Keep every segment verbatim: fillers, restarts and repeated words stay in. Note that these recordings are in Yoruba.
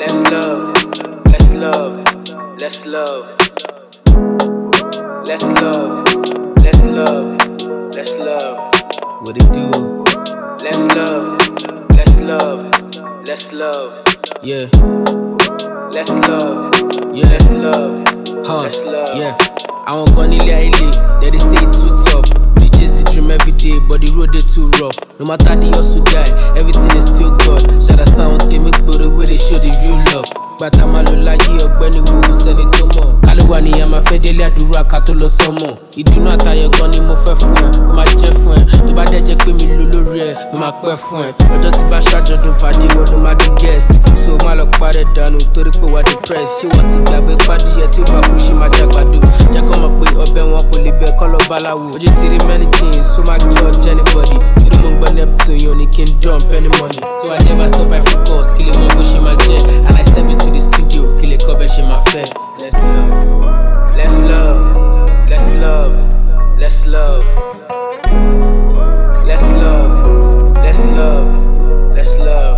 Let's love, let's love, let's love. Let's love, let's love, let's love. What it do? Let's love, let's love, let's love. Yeah. Let's love, Yeah. let's love, Huh. let's love. Yeah. Awon Kan Ile Adura, they dey say it too tough. We dey chase the dream every day, but the road dey too rough. No matter the hustle guy, everything is still God. Shout out Awon Kan nigboro where they show the real love. Bàtà máa lọ láyé Ogbeni wo kò sẹ́ni tó mọ̀. Kálíwá ni a máa fẹ́ dé Ile Adura ká tó lọ Somoh. Ìdùnnú àtayọ̀ gan ni mo fẹ́ fún ẹ, kó máa jẹ́ fún ẹ. Tó bá dẹ̀ jẹ́ pé mi lò lórí ẹ, mo máa pẹ́ fún ẹ. Ọjọ́ tí bá ṣàjọdún Paddi Iwo ló máa di guest. So má lọ parẹ́ dànù torí pé wà depressed. Ṣé wọ́n ti gbàgbé Paddi Iwo tí ó bá kú ṣe máa jàgbàdo? Jẹ́ kó mọ̀ pé ọbẹ̀ wọn kò lè bẹ kọ́ lọ báláwo. Ojú ti rí many things, so má judge anybody. Irú mo ń gbọ́ Neptune, yóò ní kí n dump any money. So I never stop, I focus, kí lè mọ bó ṣe máa jẹ́. And I step into the studio, kí lè kọ́ bẹ́ ṣe máa fẹ́. Let's love. Let's love, let's love, let's love. Let's love, let's love, let's love.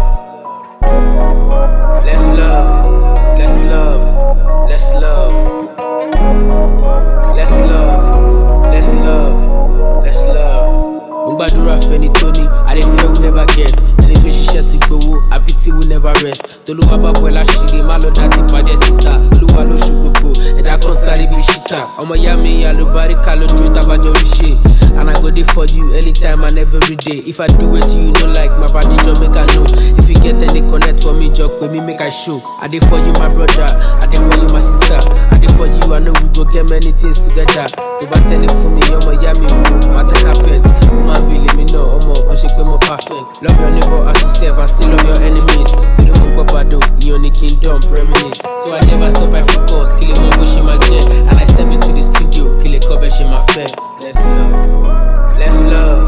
Let's love, let's love, let's love. Let's love, let's love, let's love. Mo gbàdúrà fẹ́ni tó ní, I dey fear we never get. Ẹni tó ṣiṣẹ́ ti gbowó, àpítí we never rest. Tolúwa bá bọ̀ láṣìírí, má lọ dá ti pàdé síta. Olúwa ló ṣu gbogbo, ẹ̀dá kan sáré bí ṣítà. Ọmọ ìyá mi àlùbáríkà lójú tábàjọ́ rí ṣe. And I go there for you anytime and every day. If I do it, you know like my body just make I know. If you get any connect for me, just pay me make I show. I dey for you my brother, I dey for you my sister. I dey for you, I know we go get many things together. Tó bá tẹ́lẹ̀ fún mi, ọmọ ìyá mi wò, má tẹ́ carpet. Mo máa ń believe me náà, ọmọ kò ṣe pé mo perfect. Love your neighbor as yourself and still love your enemies. Torí mo gbọ́ Agbado, ìyẹn ní kí n dump reminisce. So I never stop, I focus, kí lè mọ bó ṣe máa jẹ́. And I step into the studio, kí lè kọ́ bẹ́ ṣe máa fẹ́. Let's love. Let's love,